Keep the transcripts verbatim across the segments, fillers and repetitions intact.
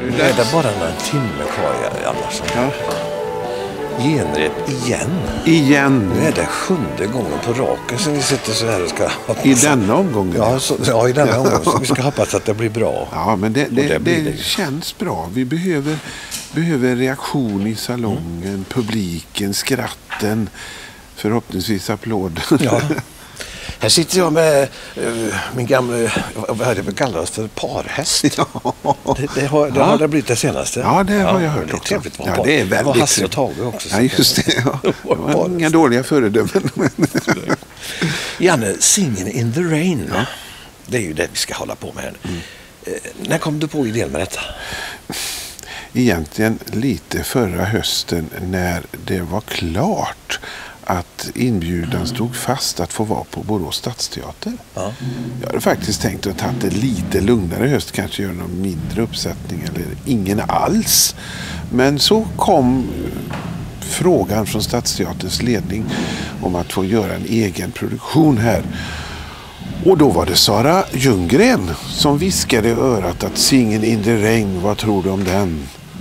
Nu är det bara en timme kvar i Andersson. Ja. Genrep igen. Igen. Nu är det sjunde gången på raken som vi sitter så här och ska hoppas. I denna omgången? Ja, så, ja i denna omgången. Så vi ska hoppas att det blir bra. Ja, men det, det, det, det, det känns bra. Vi behöver, behöver reaktion i salongen, mm. publiken, skratten, förhoppningsvis applåden. Ja. Här sitter jag med uh, min gamla, vad är det vi kallar oss för, parhäst. Ja. Det, det, har, det ja. har det blivit det senaste. Ja, det har jag hört det också. Det, ja, det är väldigt det var Hasse och Tage också. Ja, just det. Ja. Det var inga dåliga föredömen. Janne, Singin' in the Rain. Ja. Det är ju det vi ska hålla på med här. Mm. Uh, när kom du på idén med detta? Egentligen lite förra hösten när det var klart att inbjudan stod fast att få vara på Borås Stadsteater. Ja. Jag hade faktiskt tänkt att ta det lite lugnare höst, kanske göra någon mindre uppsättning eller ingen alls. Men så kom frågan från Stadsteaterns ledning om att få göra en egen produktion här. Och då var det Sara Ljunggren som viskade i örat att Singin' in the Rain, vad tror du om den?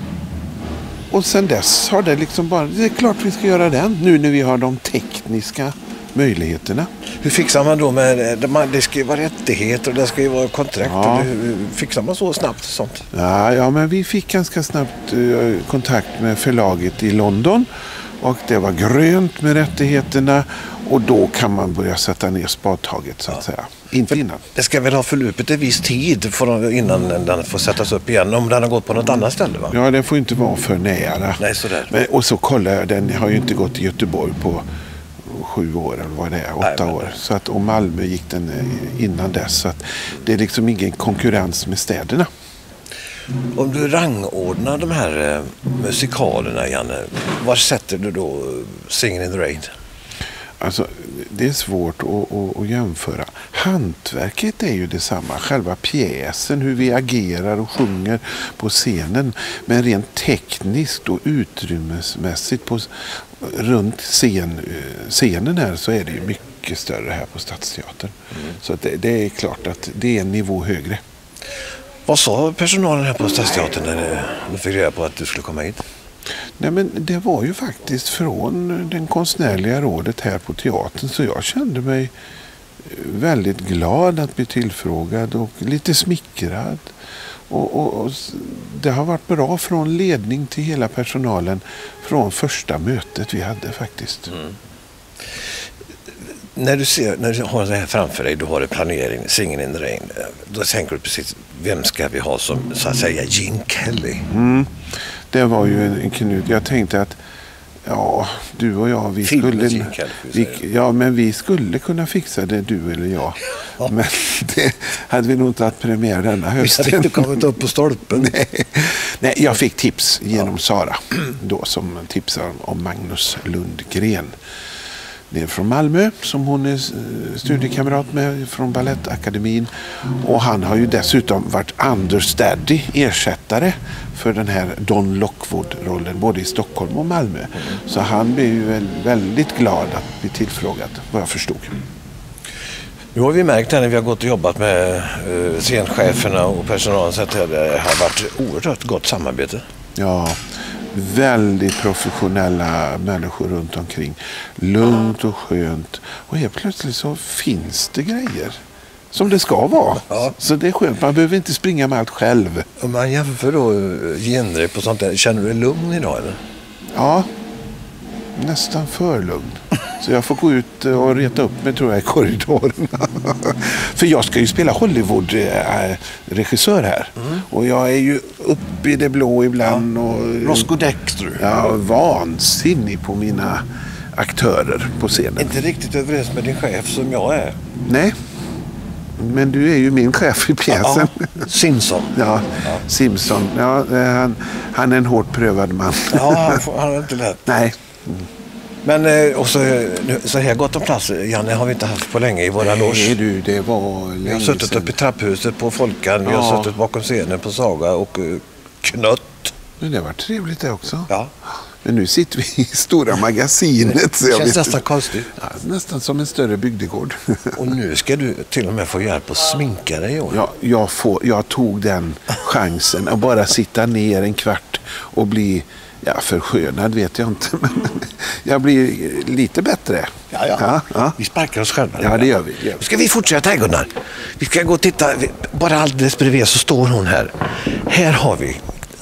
Och sen dess har det liksom bara, det är klart vi ska göra den nu när vi har de tekniska möjligheterna. Hur fixar man då med, det ska ju vara rättigheter och det ska ju vara kontrakt. Ja. Hur fixar man så snabbt sånt? Ja, ja, men vi fick ganska snabbt uh, kontakt med förlaget i London och det var grönt med rättigheterna och då kan man börja sätta ner spadtaget så att ja. säga. Inte innan. Det ska väl ha förlupit en viss tid för, innan den får sättas upp igen om den har gått på något annat ställe, va? Ja, den får inte vara för nära. Nej, sådär. Men, och så kollar jag, den har ju inte gått i Göteborg på sju år eller vad det är, åtta Nej, men... år. Så att, och Malmö gick den innan dess. Så att det är liksom ingen konkurrens med städerna. Om du rangordnar de här eh, musikalerna, Janne, var sätter du då Singin' in the Rain? Alltså, det är svårt att, att, att jämföra. Hantverket är ju detsamma. Själva pjäsen, hur vi agerar och sjunger på scenen. Men rent tekniskt och utrymmesmässigt på, runt scen, scenen här så är det ju mycket större här på Stadsteatern. Mm. Så det, det är klart att det är en nivå högre. Vad sa personalen här på Stadsteatern när du fick reda på att du skulle komma hit? Nej, men det var ju faktiskt från den konstnärliga rådet här på teatern så jag kände mig väldigt glad att bli tillfrågad och lite smickrad. Och, och, och det har varit bra från ledning till hela personalen från första mötet vi hade faktiskt. Mm. När du ser, när du har det här framför dig, du har en planering, Singin' in the Rain, då tänker du precis, vem ska vi ha som så att säga Gene Kelly? Mm. Det var ju en, en knut. Jag tänkte att ja, du och jag, vi skulle, Kelly, vi, ja, men vi skulle kunna fixa det, du eller jag. Ja. Men det hade vi nog inte haft premiär denna hösten. Vi hade inte kommit upp på stolpen. Nej. Nej, jag fick tips genom ja. Sara, då, som tipsade om Magnus Lundgren. Det är från Malmö som hon är studiekamrat med från Balettakademin. Och han har ju dessutom varit understudy, ersättare för den här Don Lockwood-rollen både i Stockholm och Malmö. Mm. Så han blir ju väldigt glad att bli tillfrågad, vad jag förstod. Nu har vi märkt här när vi har gått och jobbat med uh, scencheferna och personalen så att det har varit oerhört gott samarbete. Ja, väldigt professionella människor runt omkring. Lugnt och skönt. Och helt plötsligt så finns det grejer som det ska vara. Ja. Så det är skönt. Man behöver inte springa med allt själv. Om man jämför då genrep och sånt där, känner du dig lugn idag eller? Ja, nästan för lugn. Så jag får gå ut och reta upp mig tror jag i korridoren. För jag ska ju spela Hollywood-regissör här. Mm. Och jag är ju uppe i det blå ibland. Ja. Och Roscoe Dexter. Ja, vansinnig på mina aktörer på scenen. Inte riktigt överens med din chef som jag är. Nej. Men du är ju min chef i pjäsen. Ja, Simpson. Ja, ja. Simpson. Ja, han, han är en hårt prövad man. Ja, han är inte lätt. Nej. Mm. Men och så, så här gott om plats, Janne, har vi inte haft på länge i våra loge. Nej du, det var länge. Vi har suttit sedan. Uppe i trapphuset på Folkan, ja. Vi har suttit bakom scenen på Saga och uh, knött. Men det var trevligt det också. Ja. Men nu sitter vi i stora magasinet. Så det jag känns vet nästan inte. konstigt. Ja, nästan som en större bygdegård. Och nu ska du till och med få hjälp att sminka dig i år. Ja, jag, får, jag tog den chansen att bara sitta ner en kvart och bli, ja, förskönad vet jag inte, men jag blir lite bättre. Ja, ja. Ja, ja. Vi sparkar oss själva. Ja, det gör vi. Det gör vi. Nu ska vi fortsätta här, Gunnar. Vi ska gå och titta. Bara alldeles bredvid så står hon här. Här har vi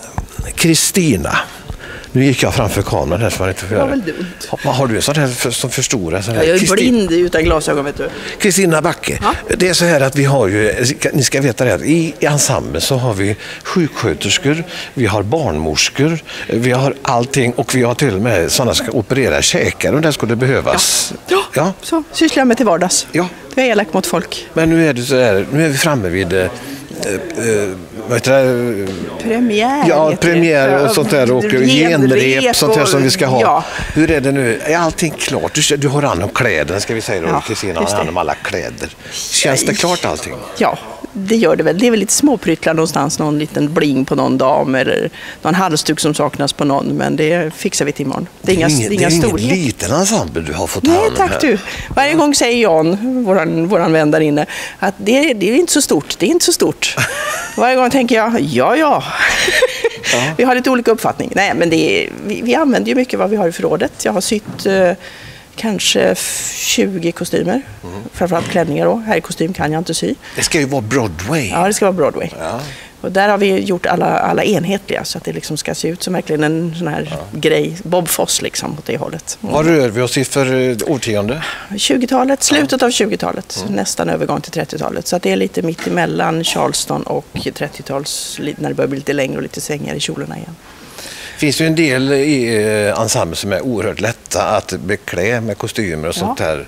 Kristina. Nu gick jag framför kameran här så var det inte för Det var göra. väl dumt. Vad har du sånt här för, som förstorar? Sån här? Jag är Kristin- blind utan glasögon, vet du. Kristina Backe, Ja. det är så här att vi har ju, ni ska veta det, i, i ensemblen så har vi sjuksköterskor, vi har barnmorskor, vi har allting och vi har till och med sådana som ska operera käkar om det skulle behövas. Ja, Ja. så sysslar jag med till vardags. Ja. Jag är elak mot folk. Men nu är det så här, nu är vi framme vid eh, eh, vad heter det? Premiär. Ja, heter det. premiär och sånt där och genrep, sånt där som vi ska ha. Ja. Hur är det nu? Är allting klart? Du, du har hand om kläderna, ska vi säga då. Ja, Kristina har just det. hand om alla kläder. Känns det klart allting? Ja, det gör det väl. Det är väl lite småpryttlar någonstans, någon liten bling på någon dam eller någon halsduk som saknas på någon, men det fixar vi till imorgon. Det är inga, ingen, inga det är ingen storhet. liten ensemble du har fått hand Nej, om tack här. du. Varje gång säger Jan, våran, våran vän där inne, att det, det är inte så stort, det är inte så stort. Varje gång tänker jag, ja, ja. Ja. Vi har lite olika uppfattning. Nej, men det är, vi, vi använder ju mycket vad vi har i förrådet. Jag har sytt eh, kanske tjugo kostymer, mm. framförallt klänningar då. Här i kostym kan jag inte sy. Det ska ju vara Broadway. Ja, det ska vara Broadway. Ja. Och där har vi gjort alla, alla enhetliga så att det liksom ska se ut som verkligen en sån här ja. grej. Bob Foss liksom åt det hållet. Mm. Vad rör vi oss i för eh, årtionde? tjugotalet, slutet ja. av tjugotalet. Mm. Nästan övergång till trettiotalet. Så att det är lite mitt emellan Charleston och trettio-tals, när det börjar bli lite längre och lite svängigare i kjolarna igen. Det finns ju en del i eh, ensemble som är oerhört lätta att beklä med kostymer och Ja. sånt där.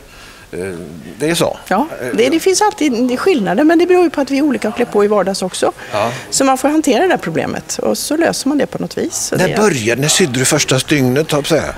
Det är så. Ja, det, det finns alltid skillnader, men det beror ju på att vi är olika och klär på i vardags också. Ja. Så man får hantera det här problemet och så löser man det på något vis. Så när det... började, när sydde du första stygnet, har jag säga?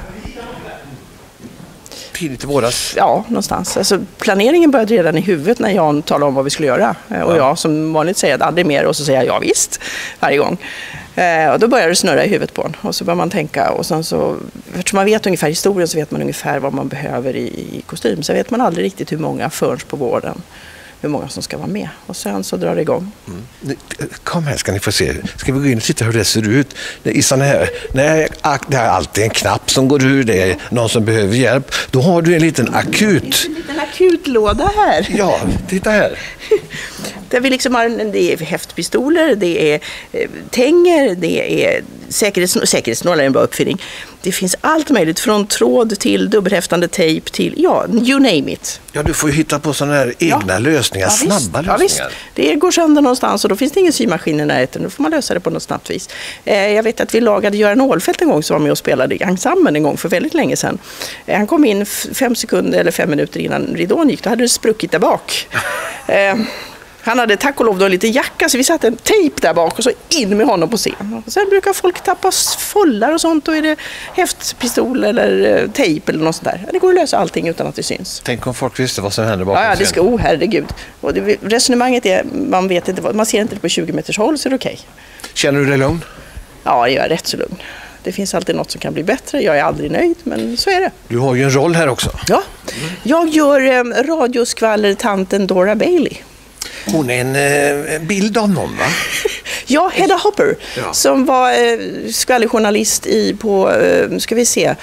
Tidigt i våras? Ja, någonstans. Alltså, planeringen började redan i huvudet när Jan talade om vad vi skulle göra. Ja. Och jag som vanligt säger att aldrig mer och så säger jag ja visst varje gång. Eh, och då börjar det snurra i huvudet på en. Och så börjar man tänka och sen så, eftersom man vet ungefär historien så vet man ungefär vad man behöver i, i kostym. Så vet man aldrig riktigt hur många förrän på våren. Hur många som ska vara med. Och sen så drar det igång. Mm. Kom här ska ni få se. Ska vi gå in och titta hur det ser ut? I såna här, när det är alltid en knapp som går ur, det är någon som behöver hjälp. Då har du en liten akut. En liten akutlåda här. Ja, titta här. Där vi liksom har, det är häftpistoler, det är eh, tänger, det är säkerhets, säkerhetsnålar är en bra uppfinning. Det finns allt möjligt, från tråd till dubbelhäftande tejp till, ja, you name it. Ja, du får ju hitta på sådana här egna ja. lösningar, ja, snabba visst. lösningar. Ja, visst. Det går sönder någonstans och då finns det ingen symaskin i närheten. Då får man lösa det på något snabbt vis. Eh, jag vet att vi lagade Göran Åhlfeldt en gång som var med och spelade i ensemblen en gång för väldigt länge sedan. Eh, han kom in fem sekunder eller fem minuter innan ridån gick. Då hade det spruckit där bak. Eh, Han hade tack och lov då lite jacka så vi satte en tejp där bak och så in med honom på scen. Och sen brukar folk tappa follar och sånt. Då är det häftpistol eller tejp eller något sånt där. Det går att lösa allting utan att det syns. Tänk om folk visste vad som händer bakom Ja, ja det ska, oh herregud. Och det, resonemanget är, man vet inte, man ser inte det på tjugo meters håll så är det okej. Känner du dig lugn? Ja, jag är rätt så lugn. Det finns alltid något som kan bli bättre. Jag är aldrig nöjd, men så är det. Du har ju en roll här också. Ja, jag gör eh, radioskvaller-tanten Dora Bailey. Hon är en eh, bild av någon, va? Ja, Hedda Hopper, ja. som var eh, skvallerjournalist i på, eh, ska vi se,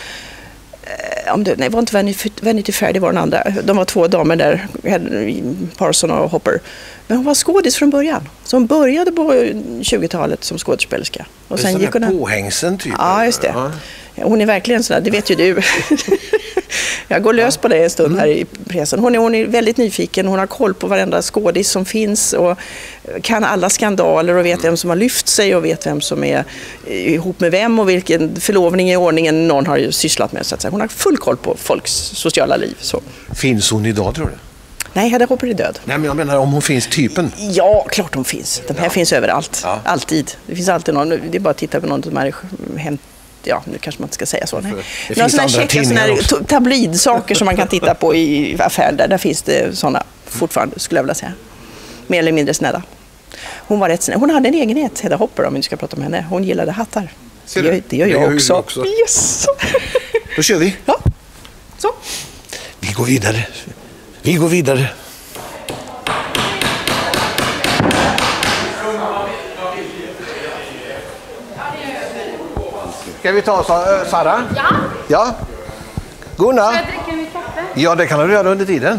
eh, om det, nej, det var inte Vanity, Vanity Fair, det var den andra. De var två damer där, Parson och Hopper. Men hon var skådis från början. Så hon började på tjugotalet som skådespelerska. Och sen gick hon påhängsen typ? Ja, just det. Ja. Hon är verkligen sådär, det vet ju du. Jag går lös på det en stund här i pressen. Hon är, hon är väldigt nyfiken, hon har koll på varenda skådis som finns och kan alla skandaler och vet vem som har lyft sig och vet vem som är ihop med vem och vilken förlovning i ordningen någon har ju sysslat med. Så att säga. Hon har full koll på folks sociala liv. Så. Finns hon idag, tror du? Nej, Hedda Hopper är död. Nej, men jag menar om hon finns typen. Ja, klart hon finns. De här ja. finns överallt. Ja. Alltid. Det finns alltid någon, det är bara att titta på någon av de här hänt. Ja, nu kanske man inte ska säga så. Nej. Det finns andra checka, tidningar tabloidsaker som man kan titta på i affärer. Där, där finns det sådana fortfarande, skulle jag vilja säga. Mer eller mindre snälla. Hon var rätt snäll. Hon hade en egenhet, Hedda Hopper, om vi ska prata om henne. Hon gillade hattar. Det gör, det gör jag det också. också. Yes. Då kör vi. Ja, så. Vi går vidare. Vi går vidare. Ska vi ta så, Sara? Ja. Ja. Gunnar? Jag dricker min kaffe. Ja, det kan du göra under tiden.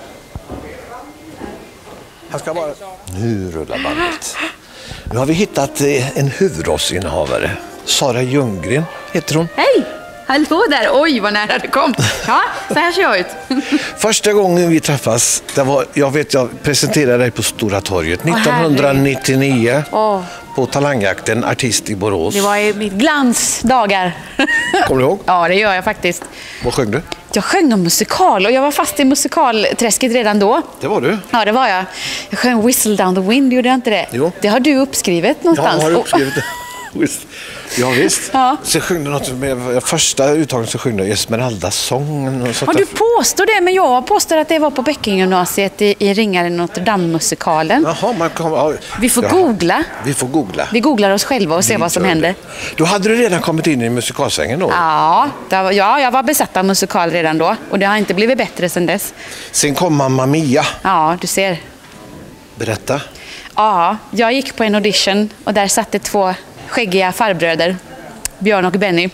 Han ska bara... Nu rullar bandet. Nu har vi hittat eh, en huvudrollsinnehavare. Sara Ljunggren heter hon. Hej! Hallå där! Oj, vad nära det kom. Ja, så här ser jag ut. Första gången vi träffas, det var, jag vet jag presenterade dig på Stora torget nittonhundranittionio Åh. på Talangjakten, artist i Borås. Det var i mitt glansdagar. Kommer du ihåg? Ja, det gör jag faktiskt. Vad sjöng du? Jag sjöng om musikal och jag var fast i musikalträsket redan då. Det var du. Ja, det var jag. Jag sjöng Whistle Down the Wind, gjorde jag inte det? Jo. Det har du uppskrivet någonstans. Ja, har du uppskrivet det? Ja, visst. Ja. Så sjöng du något med första uttaget så sjöng du Esmeralda-sången och sånt Ja, där. du påstår det, men jag påstår att det var på Bäckengymnasiet i, i Ringare Notre Dame-musikalen. Jaha, man kom, ja. Vi får Jaha. googla. Vi får googla. Vi googlar oss själva och ser Vi vad som gör händer. det. Då hade du redan kommit in i musikalsvängen då? Ja, det var, ja, jag var besatt av musikal redan då. Och det har inte blivit bättre sedan dess. Sen kom Mamma Mia. Ja, du ser. Berätta. Ja, jag gick på en audition och där satt det två skäggiga farbröder, Björn och Benny.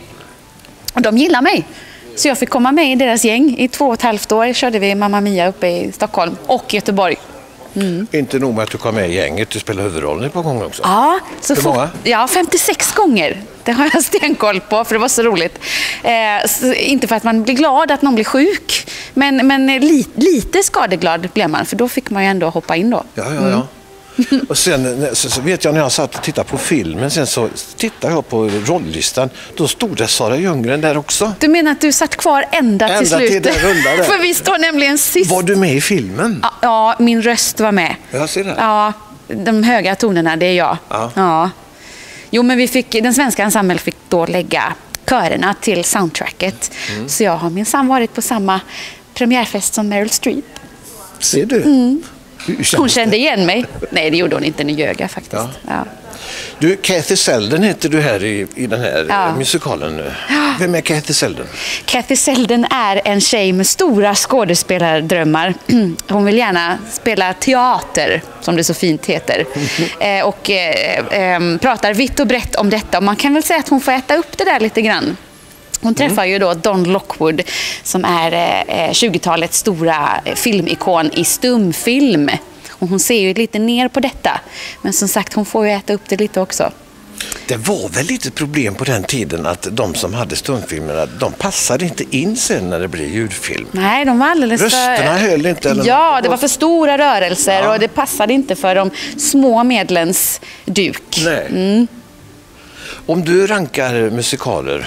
Och de gillar mig. Så jag fick komma med i deras gäng. I två och ett halvt år körde vi Mamma Mia uppe i Stockholm och Göteborg. Mm. Inte nog med att du kom med i gänget, du spelade huvudrollen ett par gånger också. Ja, så Hur många? Ja, femtiosex gånger. Det har jag stenkoll på, för det var så roligt. Eh, så, inte för att man blir glad att någon blir sjuk, men, men li, lite skadeglad blev man, för då fick man ju ändå hoppa in då. Ja, ja, ja. Och sen så, så vet jag när jag satt och tittade på filmen, sen så tittade jag på rolllistan, då stod det Sara Ljunggren där också. Du menar att du satt kvar ända, Ända till till slut? den rullade. För vi står nämligen sist. Var du med i filmen? Ja, ja, min röst var med. Jag ser det. Ja, de höga tonerna, det är jag. Ja. Ja. Jo, men vi fick, den svenska ensemblen fick då lägga körerna till soundtracket. Mm. Så jag har minsann varit på samma premiärfest som Meryl Streep. Ser du? Mm. Hur känns Hon det? kände igen mig. Nej, det gjorde hon inte, nu ljög jag faktiskt. Ja. Ja. Du, Kathy Selden heter du här i, i den här Ja. eh, musikalen nu. Vem är Kathy Selden? Kathy Selden är en tjej med stora skådespelardrömmar. Hon vill gärna spela teater, som det så fint heter. eh, och eh, eh, pratar vitt och brett om detta. Och man kan väl säga att hon får äta upp det där lite grann. Hon träffar ju då Don Lockwood, som är eh, tjugotalets stora filmikon i stumfilm. Och hon ser ju lite ner på detta. Men som sagt, hon får ju äta upp det lite också. Det var väl lite problem på den tiden att de som hade stumfilmerna, de passade inte in sen när det blev ljudfilm. Nej, de var alldeles Rösterna för... höll inte, eller? Ja, det var för stora rörelser, Ja. och det passade inte för de små medlens duk. Nej. Mm. Om du rankar musikaler,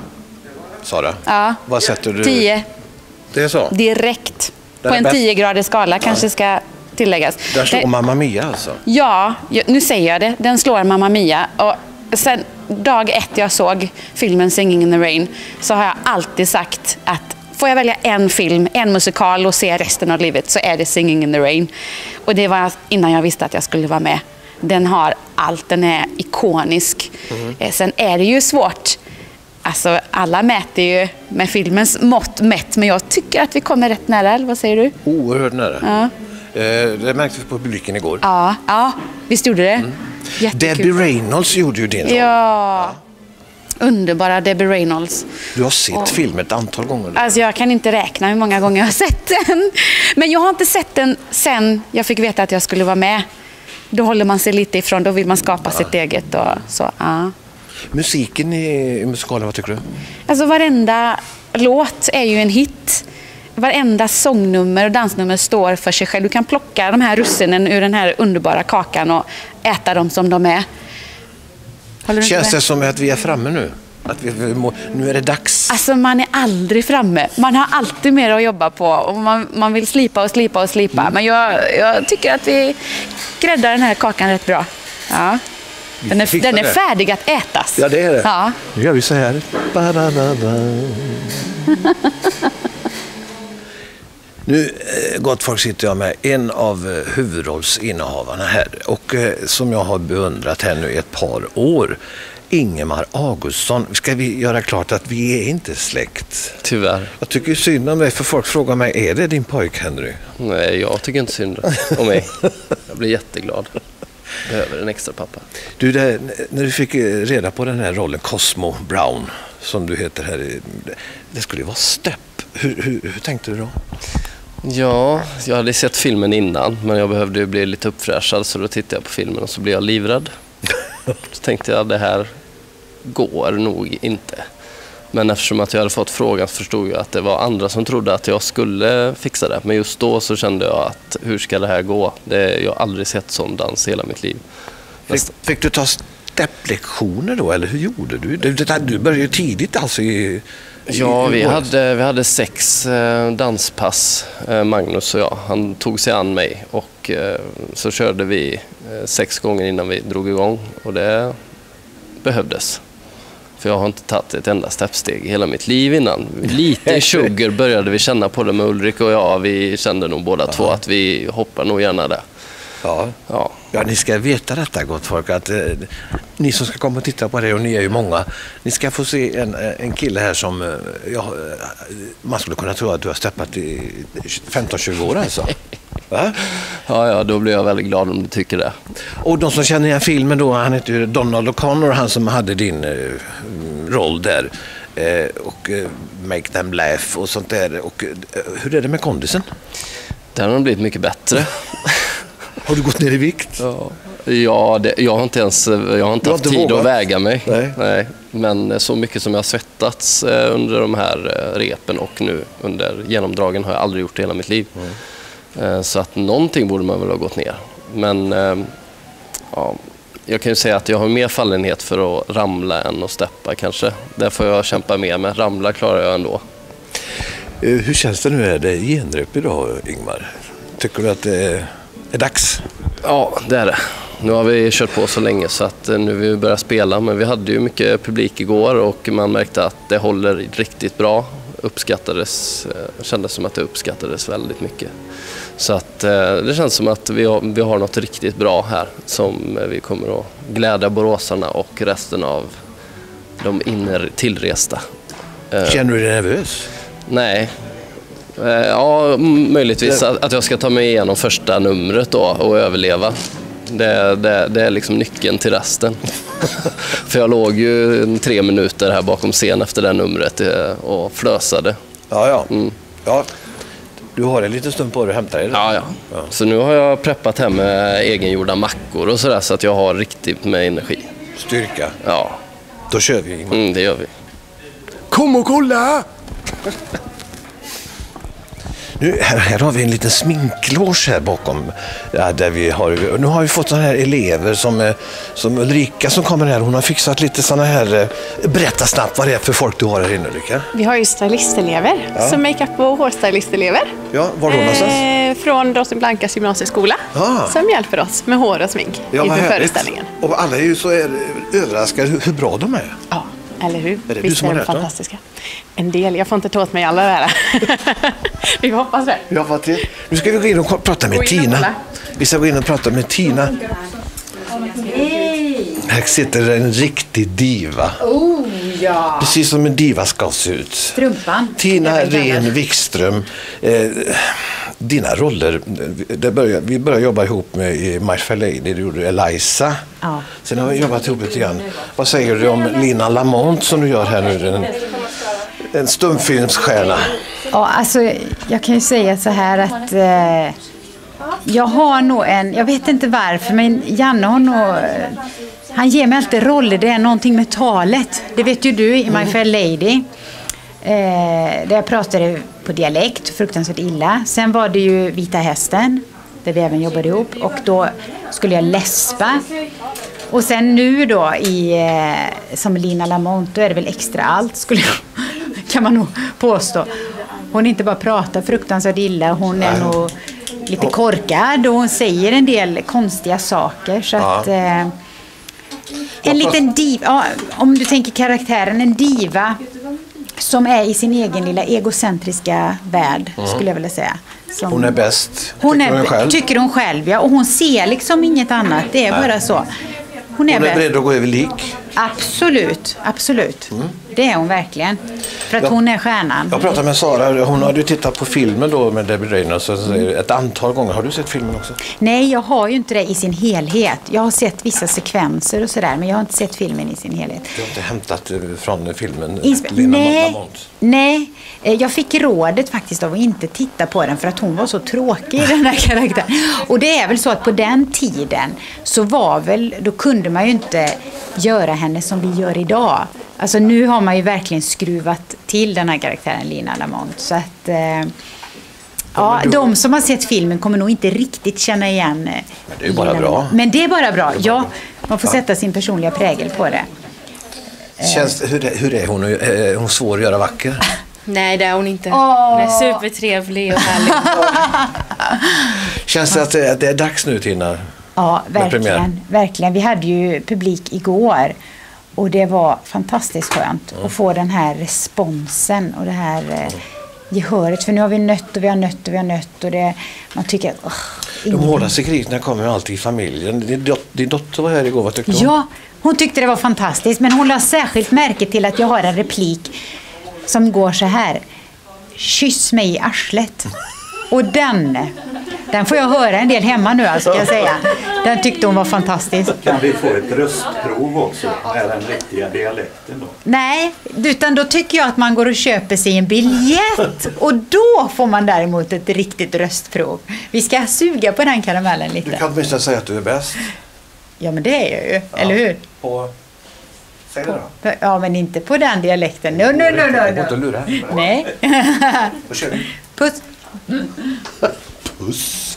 Sara, Ja. vad sätter du? Tio, Det är så? direkt. Den På är en bäst. tiogradig skala kanske ska tilläggas. Där slår Det- Mamma Mia alltså. Ja, ju- nu säger jag det. Den slår Mamma Mia. Och sen dag ett jag såg filmen Singing in the Rain, så har jag alltid sagt att får jag välja en film, en musikal och se resten av livet, så är det Singing in the Rain. Och det var innan jag visste att jag skulle vara med. Den har allt, den är ikonisk. Mm. Sen är det ju svårt. Alltså, alla mäter ju med filmens mått mätt, men jag tycker att vi kommer rätt nära, eller vad säger du? Oerhört nära. Ja. Eh, det märkte vi på publiken igår. Ja, ja, visst gjorde det? Mm. Jättekul. Debbie Reynolds gjorde ju din roll. Ja, underbara Debbie Reynolds. Du har sett filmen ett antal gånger. Alltså jag kan inte räkna hur många gånger jag har sett den. Men jag har inte sett den sen jag fick veta att jag skulle vara med. Då håller man sig lite ifrån, då vill man skapa sitt eget. Och så, ja. Musiken i musikalen, vad tycker du? Alltså varenda låt är ju en hit. Varenda sångnummer och dansnummer står för sig själv. Du kan plocka de här russinen ur den här underbara kakan och äta dem som de är. Håller du inte Känns med? det som att vi är framme nu? Att vi, vi må, nu är det dags. Alltså man är aldrig framme. Man har alltid mer att jobba på. Och man, man vill slipa och slipa och slipa. Mm. Men jag, jag tycker att vi gräddar den här kakan rätt bra. Ja. Den är, den är färdig att ätas. Ja, det är det. Ja. Nu gör vi så här. Nu, gott folk, sitter jag med en av huvudrollsinnehavarna här och eh, som jag har beundrat här nu i ett par år. Ingemar Augustsson. Ska vi göra klart att vi är inte släkt? Tyvärr. Jag tycker synd om mig, för folk frågar mig, är det din pojk, Henry? Nej, jag tycker inte synd om mig. Jag blir jätteglad. Behöver en extra pappa. Du, det, när du fick reda på den här rollen, Cosmo Brown, som du heter här, det skulle ju vara Stepp. Hur, hur, hur tänkte du då? Ja, jag hade sett filmen innan, men jag behövde ju bli lite uppfräschad, så då tittade jag på filmen och så blev jag livrädd. Så tänkte jag, det här går nog inte. Men eftersom att jag hade fått frågan så förstod jag att det var andra som trodde att jag skulle fixa det. Men just då så kände jag att hur ska det här gå? Det, jag har aldrig sett sån dans hela mitt liv. Fick, fick du ta stepplektioner då, eller hur gjorde du? Du, du började ju tidigt alltså i... Ja, vi hade, vi hade sex eh, danspass, eh, Magnus och jag. Han tog sig an mig och eh, så körde vi eh, sex gånger innan vi drog igång. Och det behövdes. För jag har inte tagit ett enda steppsteg i hela mitt liv innan. Lite sugar började vi känna på det med Ulrik och jag. Vi kände nog båda Aha. två att vi hoppar nog gärna där. Ja. Ja. Ja, ni ska veta detta, gott folk, att eh, ni som ska komma och titta på det, och ni är ju många, ni ska få se en, en kille här som eh, ja, man skulle kunna tro att du har steppat i femton tjugo år alltså. Va? Ja, ja, då blir jag väldigt glad om du tycker det. Och de som känner igen filmen då, han heter ju Donald O'Connor, han som hade din eh, roll där. Eh, och eh, Make Them Laugh och sånt där. Och, eh, hur är det med kondisen? Den har blivit mycket bättre. Har du gått ner i vikt? Ja, ja det, jag har inte ens jag har inte haft tid vågat. att väga mig. Nej. Nej. Men så mycket som jag har svettats under de här repen och nu under genomdragen har jag aldrig gjort i hela mitt liv. Mm. Så att någonting borde man väl ha gått ner. Men ja, jag kan ju säga att jag har mer fallenhet för att ramla än att steppa kanske. Där får jag kämpa mer, men ramla klarar jag ändå. Hur känns det nu? Är det genrep idag, Ingmar? Tycker du att det är... är dags? Ja, det är det. Nu har vi kört på så länge så att nu vill vi börja spela. Men vi hade ju mycket publik igår och man märkte att det håller riktigt bra. Uppskattades, kändes som att det uppskattades väldigt mycket. Så att det känns som att vi har, vi har något riktigt bra här som vi kommer att glädja boråsarna och resten av de inner tillresta. Känner du dig nervös? Nej. Ja, möjligtvis att jag ska ta mig igenom första numret då och överleva. Det, det, det är liksom nyckeln till resten. För jag låg ju tre minuter här bakom scen efter det numret och flösade. Ja, ja. Mm. Ja. Du har en liten stund på dig att hämta dig. Ja, ja, ja. Så nu har jag preppat hem med egengjorda mackor och sådär så att jag har riktigt med energi. Styrka? Ja. Då kör vi. Mm, det gör vi. Kom och kolla! Nu, här, här har vi en liten sminklås här bakom. Ja, där vi har, nu har vi fått sådana här elever som, som Ulrika som kommer här. Hon har fixat lite sådana här... Berätta snabbt vad det är för folk du har här inne, Ulrika. Vi har ju stylistelever, ja. Som make-up och hårstylistelever. Ja, var då någonstans? Eh, från Drottning Blankas gymnasieskola. Ah. Som hjälper oss med hår och smink ja, inför föreställningen. Och alla är ju så är, överraskade hur, hur bra de är. Ja. Eller hur? Är det Visst du som är har de fantastiska? En del, jag får inte ta åt mig alla det här. Vi hoppas det. Ja, vad till. Nu ska vi gå in och prata med Tina. Vi ska gå in och prata med Tina. Hej! Här sitter en riktig diva. Oh, ja. Precis som en diva ska se ut. Strumpan. Tina Ren Wikström. Eh, dina roller, det började, vi började jobba ihop med i My Fair Lady, du gjorde Eliza. Ja. Sen har vi jobbat ihop lite grann. Vad säger du om Lina Lamont som du gör här nu? En, en stumfilmsstjärna. Ja, alltså jag kan ju säga så här att eh, jag har nog en, jag vet inte varför, men Janne har nog, han ger mig alltid roller, det är någonting med talet. Det vet ju du i My Fair Lady. Eh, där jag pratade på dialekt, fruktansvärt illa. Sen var det ju Vita hästen, där vi även jobbade ihop. Och då skulle jag läspa. Och sen nu då, i, eh, som Lina Lamont, då är det väl extra allt, skulle jag, kan man nog påstå. Hon inte bara pratar fruktansvärt illa, hon är nog lite korkad och hon säger en del konstiga saker. Så att... Eh, en liten diva, ja, om du tänker karaktären, en diva... som är i sin egen lilla egocentriska värld, mm. skulle jag vilja säga. Som, hon är bäst, hon tycker är, hon själv. Tycker hon själv, ja. Och hon ser liksom inget annat, det är Nej. bara så. Hon är, hon är beredd att gå över lik. Absolut, absolut. Mm. Det är hon verkligen. För att jag, hon är stjärnan. Jag pratade med Sara, hon hade ju tittat på filmen då med Debbie Reynolds ett antal gånger. Har du sett filmen också? Nej, jag har ju inte det i sin helhet. Jag har sett vissa sekvenser och sådär, men jag har inte sett filmen i sin helhet. Du har inte hämtat från filmen Insp- Lena Nej, nej. Jag fick rådet faktiskt av att inte titta på den för att hon var så tråkig, den här karaktären. Och det är väl så att på den tiden så var väl, då kunde man ju inte göra henne som vi gör idag. Alltså nu har man ju verkligen skruvat till den här karaktären Lina Lamont. Så att eh, ja, de som har sett filmen kommer nog inte riktigt känna igen. Men det är ju bara bra. Men det är bara bra. Ja, man får sätta sin personliga prägel på det. Känns, hur, är, hur är hon? Är hon svår att göra vacker? Nej, det är hon inte. Oh. Hon är supertrevlig och härlig. Känns det att det, att det är dags nu, Tina? Ja, verkligen, verkligen. Vi hade ju publik igår och det var fantastiskt skönt mm. att få den här responsen och det här mm. gehöret. För nu har vi nött och vi har nött och vi har nött och det, man tycker att... Oh, de hårdaste kritikerna kommer alltid i familjen. Din, dot, din dotter var här igår, vad tyckte hon? Ja, hon tyckte det var fantastiskt, men hon lade särskilt märke till att jag har en replik som går så här: kyss mig i arslet. Och den, den får jag höra en del hemma nu, alltså, ska jag säga. Den tyckte hon var fantastisk. Kan vi få ett röstprov också? Är den riktiga dialekten då? Nej, utan då tycker jag att man går och köper sig en biljett. Och då får man däremot ett riktigt röstprov. Vi ska suga på den karamellen lite. Du kan åtminstone säga att du är bäst. Ja, men det är jag ju, ja. Eller hur? På... Säg det då. Ja, men inte på den dialekten. No, no, no, no, no. Jag får inte lura. Nej. Då kör vi. Puss. Puss.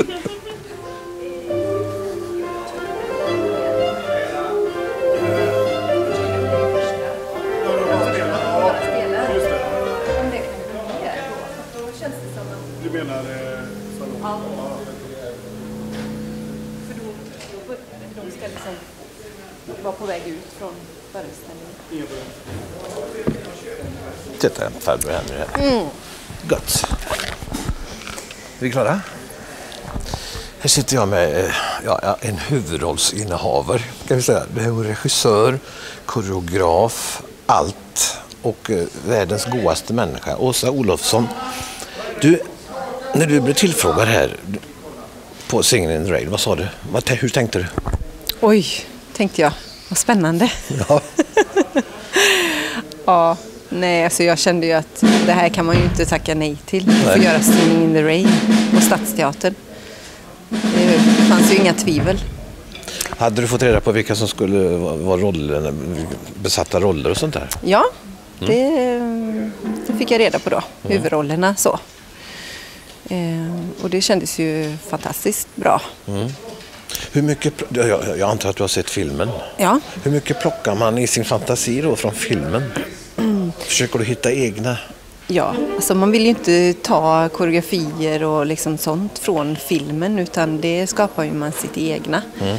Du menar salong? Ja. För då började de ställa sig var på väg ut från föreställningen. Titta, en farbror här nu här. Mm. Gott. Är vi klara? Här sitter jag med ja, en huvudrollsinnehavare, kan vi säga. Det är regissör, koreograf, allt. Och eh, världens godaste människa, Åsa Olofsson. Du, när du blev tillfrågad här på Singing in the Rain, vad sa du? Vad, hur tänkte du? Oj, tänkte jag. Vad spännande. Ja. Ja, nej, alltså jag kände ju att det här kan man ju inte tacka nej till. Att få göra Singing in the Rain på Stadsteatern. Det fanns ju inga tvivel. Hade du fått reda på vilka som skulle vara roller, besatta roller och sånt där? Ja, det, det fick jag reda på då. Huvudrollerna så. Eh, och det kändes ju fantastiskt bra. Mm. Hur mycket, jag, jag antar att du har sett filmen. Ja. Hur mycket plockar man i sin fantasi då från filmen? Mm. Försöker du hitta egna? Ja, alltså man vill ju inte ta koreografier och liksom sånt från filmen, utan det skapar ju man sitt egna. Mm.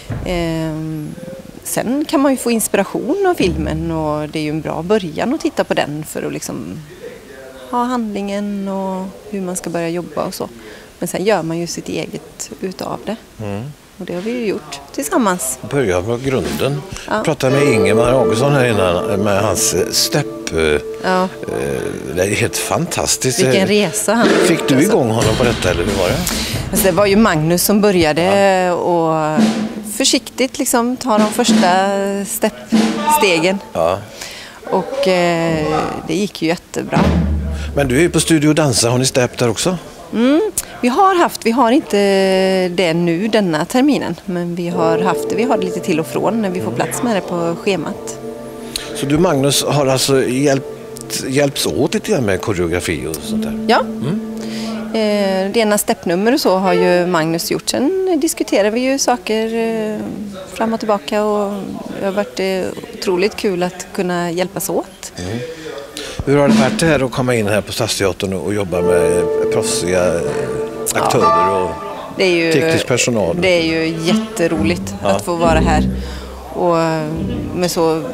Eh, sen kan man ju få inspiration av filmen och det är ju en bra början att titta på den för att liksom ha handlingen och hur man ska börja jobba och så. Men sen gör man ju sitt eget utav det. Mm. Och det har vi ju gjort tillsammans. Börja med grunden. Ja. Jag pratade med Ingemar Augustsson här innan med hans stepp. Ja. Det är helt fantastiskt. Vilken resa han Fick du alltså. igång honom på detta eller hur var det? Alltså det var ju Magnus som började ja. och försiktigt liksom ta de första steppstegen. Ja. Och eh, det gick ju jättebra. Men du är ju på Studio Dansa, har ni stepp där också? Mm, vi har haft, vi har inte det nu denna terminen, men vi har haft det, vi har det lite till och från när vi får plats med det på schemat. Så du Magnus har alltså hjälpt, hjälps åt lite grann med koreografi och sånt där? Ja, mm. eh, det ena steppnummer och så har ju Magnus gjort. Sen diskuterar vi ju saker eh, fram och tillbaka och det har varit eh, otroligt kul att kunna hjälpas åt. Mm. Hur har det varit det här att komma in här på Stadsteatern och jobba med proffsiga aktörer ja. och det är ju, teknisk personal? Det är ju jätteroligt ja. att få vara här och med så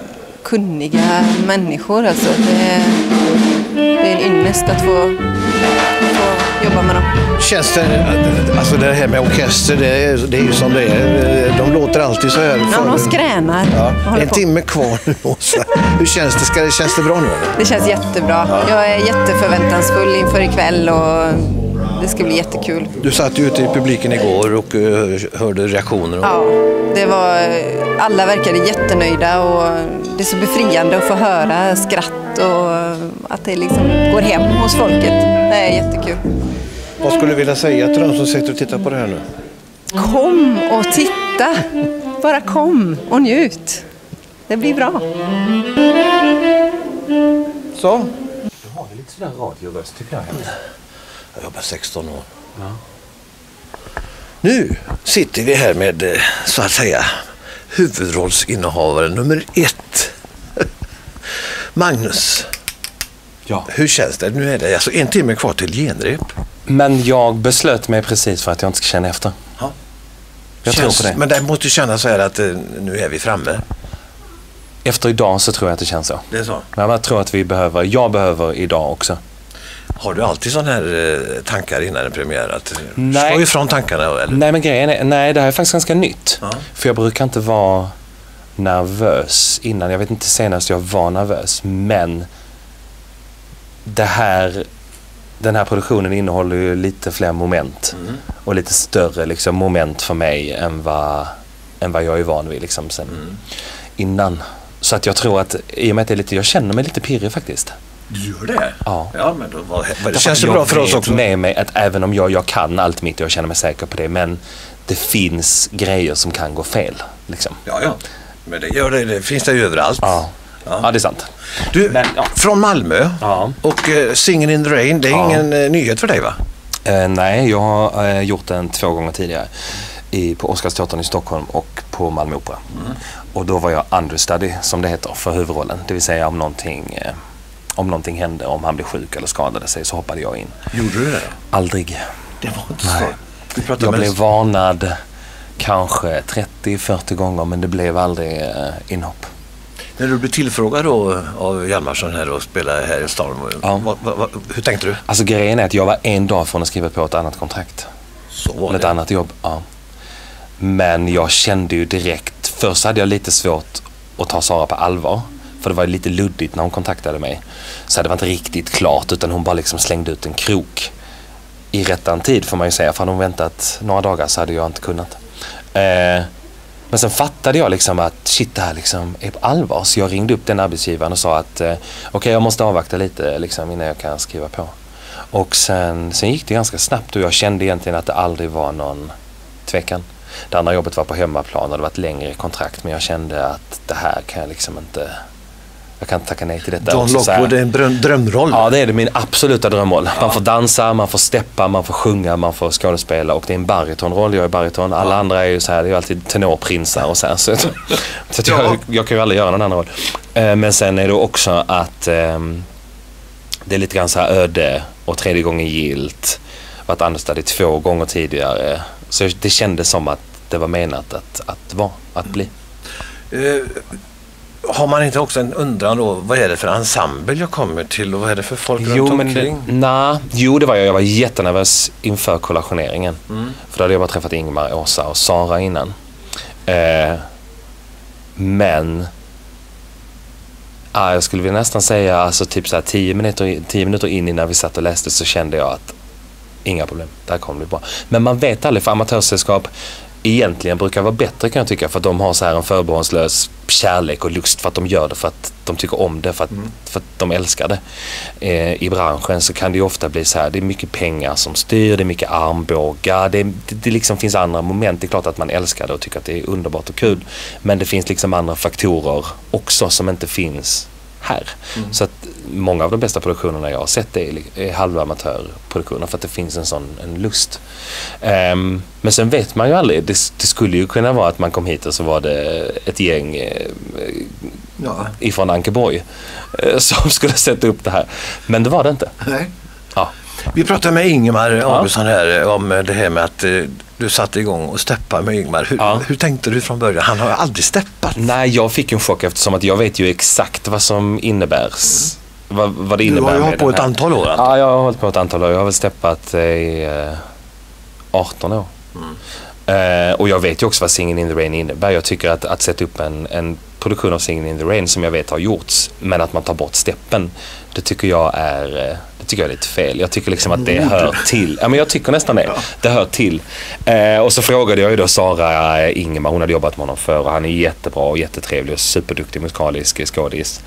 kunniga människor. Alltså det, det är en ynnest att få, få jobba med dem. Känns det, alltså det här med orkester, det är, det är ju som det är. De låter alltid så här. Ja, de skränar. Ja, en timme kvar nu, Åsa. Hur känns det? Ska, känns det bra nu? Eller? Det känns jättebra. Ja. Jag är jätteförväntansfull inför ikväll och det ska bli jättekul. Du satt ju ute i publiken igår och uh, hörde reaktioner. Och... Ja, det var, alla verkade jättenöjda och det är så befriande att få höra skratt och att det liksom går hem hos folket. Det är jättekul. Vad skulle du vilja säga till de som sitter och tittar på det här nu? Kom och titta. Bara kom och njut. Det blir bra. Så. Du har lite sådär radioröst tycker jag. Jag jobbar sexton år. Ja. Nu sitter vi här med, så att säga, huvudrollsinnehavaren nummer ett. Magnus. Ja. Hur känns det? Nu är det alltså en timme kvar till genrep. Men jag beslöt mig precis för att jag inte ska känna efter. Ja. Jag känns, tror på det. Men det måste ju kännas så här att nu är vi framme. Efter idag så tror jag att det känns så. Det är så? Men jag tror att vi behöver, jag behöver idag också. Har du alltid sådana här eh, tankar innan en premiär? Att nej. Slå ifrån tankarna? Eller? Nej, men grejen är, nej, det här är faktiskt ganska nytt. Ja. För jag brukar inte vara nervös innan. Jag vet inte senast jag var nervös. Men det här, den här produktionen innehåller ju lite fler moment. Mm. Och lite större liksom, moment för mig än vad, än vad jag är van vid liksom, sen mm. innan. Så att jag tror att i och med att det är lite, jag känner mig lite pirrig faktiskt. Du gör det? Ja. Ja, men då var, var det känns det bra för oss också. Med mig att även om jag, jag kan allt mitt och jag känner mig säker på det, men det finns grejer som kan gå fel. Liksom. Ja, ja. Men det, gör det, det finns det ju överallt. Ja, ja. Ja det är sant. Du, men, ja. Från Malmö ja. och uh, Singin' in the Rain, det är ja. ingen uh, nyhet för dig va? Uh, nej, jag har uh, gjort den två gånger tidigare. I, på Oscarsteatern i Stockholm och på Malmö Opera. Mm. Och då var jag understudy, som det heter, för huvudrollen. Det vill säga om någonting... Uh, Om någonting hände, om han blev sjuk eller skadade sig, så hoppade jag in. Gjorde du det? Aldrig. Det var inte Nej. så. Jag blev varnad kanske trettio fyrtio gånger, men det blev aldrig eh, inhopp. När du blev tillfrågad då av Hjalmarsson här och spelade här i Storm, ja. vad, vad, hur tänkte du? Alltså grejen är att jag var en dag från att skriva på ett annat kontrakt. Så var det? Ett annat jobb, ja. Men jag kände ju direkt, först hade jag lite svårt att ta Sara på allvar. För det var lite luddigt när hon kontaktade mig. Så det var inte riktigt klart, utan hon bara liksom slängde ut en krok. I rättan tid får man ju säga, för hade hon väntat några dagar så hade jag inte kunnat. Eh, men sen fattade jag liksom att shit, det här liksom är på allvar. Så jag ringde upp den arbetsgivaren och sa att eh, okej, okay, jag måste avvakta lite liksom, innan jag kan skriva på. Och sen, sen gick det ganska snabbt och jag kände egentligen att det aldrig var någon tvekan. Det andra jobbet var på hemmaplan och det var ett längre kontrakt, men jag kände att det här kan jag liksom inte... Jag kan inte tacka nej till detta. John Lockwood är en drömroll. Ja, det är det, min absoluta drömroll. Man får dansa, man får steppa, man får sjunga, man får skådespela. Och det är en baritonroll, jag är bariton. Alla ja. andra är ju så här, det är ju alltid tenorprinsar och så här. Så, så att jag, jag kan ju aldrig göra någon annan roll. Men sen är det också att um, det är lite grann så här öde och tredje gången gilt. Varit understudy två gånger tidigare. Så det kändes som att det var menat att, att vara, att bli. Uh. Har man inte också en undran då, vad är det för ensemble jag kommer till och vad är det för folk jo, runt men omkring? Det, na, jo, det var jag. Jag var jättenervös inför kollationeringen. Mm. För då hade jag bara träffat Ingmar, Åsa och Sara innan. Eh, men ah, jag skulle vilja nästan säga alltså typ så här tio minuter, tio minuter in innan vi satt och läste så kände jag att inga problem, det här kommer bli bra. Men man vet aldrig, för amatörsällskap egentligen brukar vara bättre kan jag tycka, för att de har så här en förbehållslös kärlek och lust för att de gör det, för att de tycker om det, för att, mm. för att de älskar det. Eh, I branschen så kan det ju ofta bli så här, det är mycket pengar som styr, det är mycket armbågar, det, det, det liksom finns andra moment. Det är klart att man älskar det och tycker att det är underbart och kul, men det finns liksom andra faktorer också som inte finns här. Mm. Så att många av de bästa produktionerna jag har sett är, är halva amatörproduktioner, för att det finns en sån en lust. Um, men sen vet man ju aldrig. Det, det skulle ju kunna vara att man kom hit och så var det ett gäng eh, ja. ifrån Ankeborg eh, som skulle sätta upp det här. Men det var det inte. Nej. Ja. Vi pratade med Ingemar Augustsson här om det här med att du satte igång och steppade med Ingmar. Hur, ja. hur tänkte du från början? Han har ju aldrig steppat. Nej, jag fick en chock eftersom att jag vet ju exakt vad som innebär. Mm. Vad, vad det innebär. Du har ju hållit på ett antal år. Alltså. Ja, jag har hållit på ett antal år. Jag har väl steppat i eh, arton år. Mm. Eh, och jag vet ju också vad Singin' in the Rain innebär. Jag tycker att, att sätta upp en, en produktion av Singin' in the Rain som jag vet har gjorts, men att man tar bort steppen, det tycker jag är, det tycker jag är lite fel. Jag tycker liksom att det hör till. Ja, men jag tycker nästan det. Det hör till. Eh, och så frågade jag ju då Sara Ingmar, hon hade jobbat med honom förr och han är jättebra och jättetrevlig och superduktig musikalisk skådis.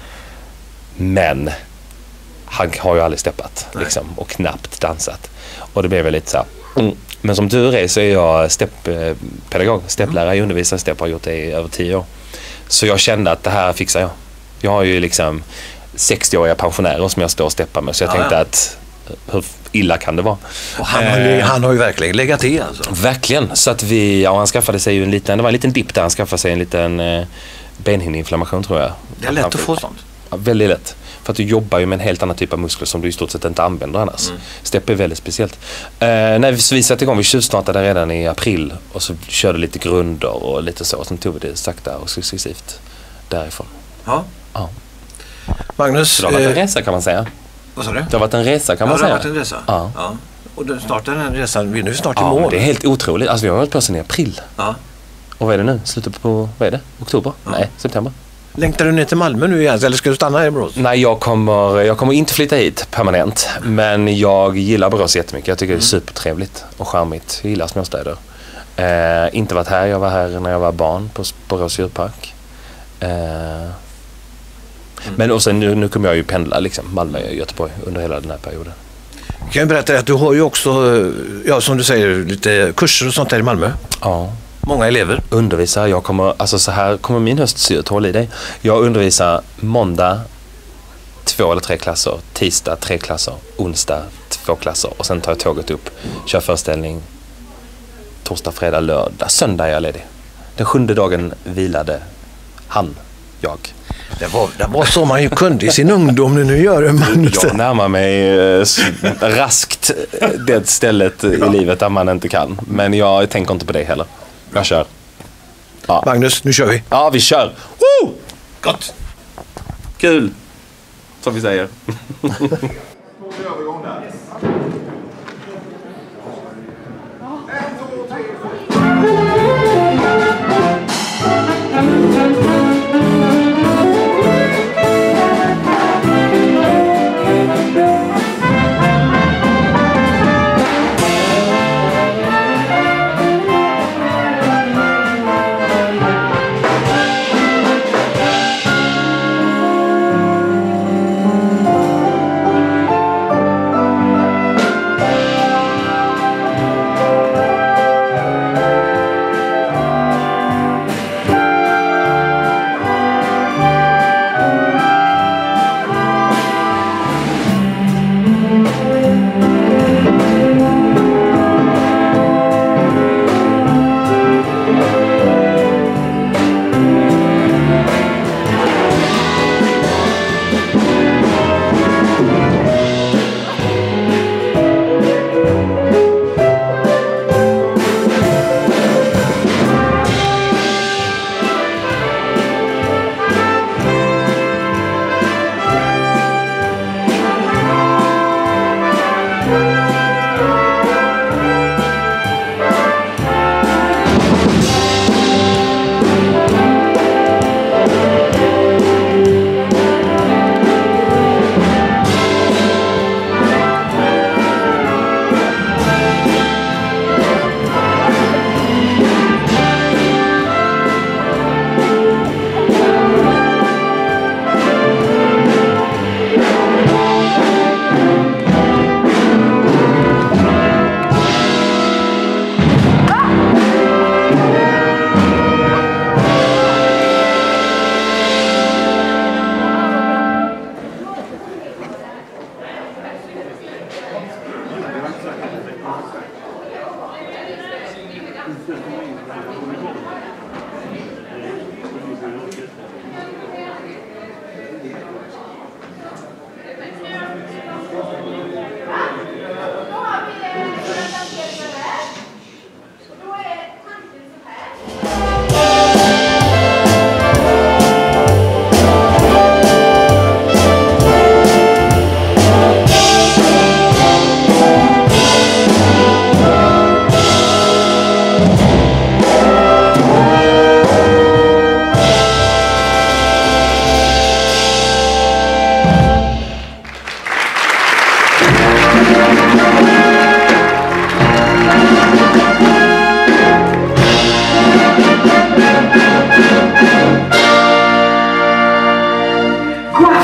Men han har ju aldrig steppat liksom, och knappt dansat. Och det blev väl lite så här, mm. Men som tur är så är jag steppedagog, stepplärare, jag undervisar stepp, har gjort det i över tio år. Så jag kände att det här fixar jag. Jag har ju liksom sextioåriga pensionärer som jag står och steppar med, så jag ja, tänkte ja. att hur illa kan det vara? Och han, har ju, han har ju verkligen legat i alltså. Verkligen, så att vi, ja, han skaffade sig ju en liten, det var en liten dipp där, han skaffade sig en liten eh, benhinneinflammation tror jag. Det är lätt att få sånt. Ja, väldigt lätt. För att du jobbar ju med en helt annan typ av muskler som du i stort sett inte använder annars. Mm. Stepp är väldigt speciellt. Eh, när vi, vi satte igång, vi tjuvstartade redan i april och så körde lite grunder och lite så. Sen tog vi det sakta och successivt därifrån. Ja. ja. Magnus. Så det har varit en resa kan man säga. Vad sa du? Det har varit en resa kan ja, man säga. Ja, det har varit en resa. Ja. ja. Och den startar den resan, vi är nu snart i ja, mål. Det är helt otroligt. Alltså vi har varit på sedan i april. Ja. Och vad är det nu? Slutet på, vad är det? Oktober? Ja. Nej, september. Längtar du ner till Malmö nu igen eller ska du stanna i Borås? Nej, jag kommer, jag kommer inte flytta hit permanent. Men jag gillar Borås jättemycket. Jag tycker mm. det är supertrevligt och charmigt. Jag gillar småstäder. Eh, inte varit här. Jag var här när jag var barn på Borås djurpark. Eh, mm. Men och sen nu, nu kommer jag ju pendla liksom, Malmö och Göteborg under hela den här perioden. Kan jag berätta att du har ju också, ja, som du säger, lite kurser och sånt där i Malmö? Ja. Många elever. Undervisar. Jag kommer, alltså så här kommer min höst se ut, håll i dig. Jag undervisar måndag två eller tre klasser, tisdag tre klasser, onsdag två klasser och sen tar jag tåget upp, kör föreställning torsdag, fredag, lördag, söndag är jag ledig. Den sjunde dagen vilade han, jag. Det var, det var så man ju kunde i sin ungdom, nu gör man. Jag närmar mig eh, raskt det stället ja. i livet där man inte kan. Men jag tänker inte på det heller. Jag kör. Ja. Magnus, nu kör vi. Ja, vi kör. Woo! Gott. Kul. Som vi säger.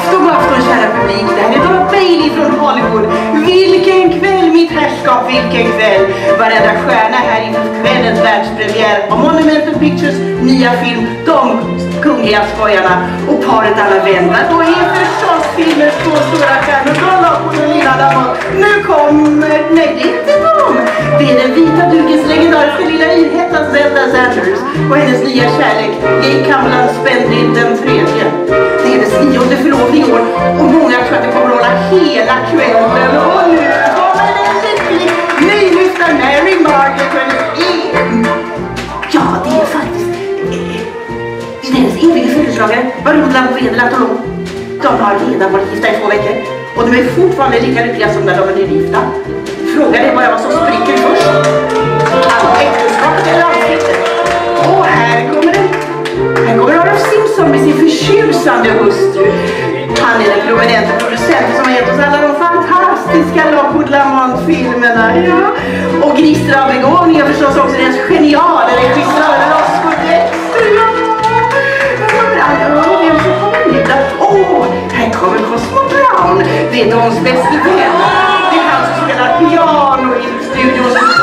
afton, god afton kära publik. Det här är Dora Bailey från Hollywood. Vilken kväll mitt herrskap, vilken kväll. Varenda stjärna här inför kvällens världspremiär av Monumental Pictures nya film De kungliga skojarna. Och paret alla vänner. Och är förstås filmens två stora stjärnor. Kolla på den lilla damen. Nu kommer, nej det är inte de. Det är den vita dukens legendariska lilla irhettas Zelda Sanders. Och hennes nya kärlek, Jake Cumberland Spendrill den tredje. Det är dess nionde förlovning i år. Och många tror att det kommer att hålla hela kvällen. Och nu kommer den lycklig nylyfta Mary Margaret och hennes egen. Ja, det är faktiskt eh, hennes eviga födelsedagar. Varundland, Vedeland och Lång. De har redan varit gifta i två veckor. Och de är fortfarande lika lyckliga som när de är nygifta. Frågan är bara vad som spricker först. Att äktenskapet eller ansiktet. Och här kommer den. Här kommer Ralph Simpson med sin förtjusande hustru. Han är den prominenta producenten som har gett oss alla de fantastiska Lockwood Lamont-filmerna. Ja. Och gnistra av begåvning och förstås också deras geniala regissör Roscoe Dexter. Ja. Här kommer han. Ja, vem som kommer nu då? Åh, här kommer Cosmo Brown. Det är Dons bästa vän. Det är han som spelar piano i studion.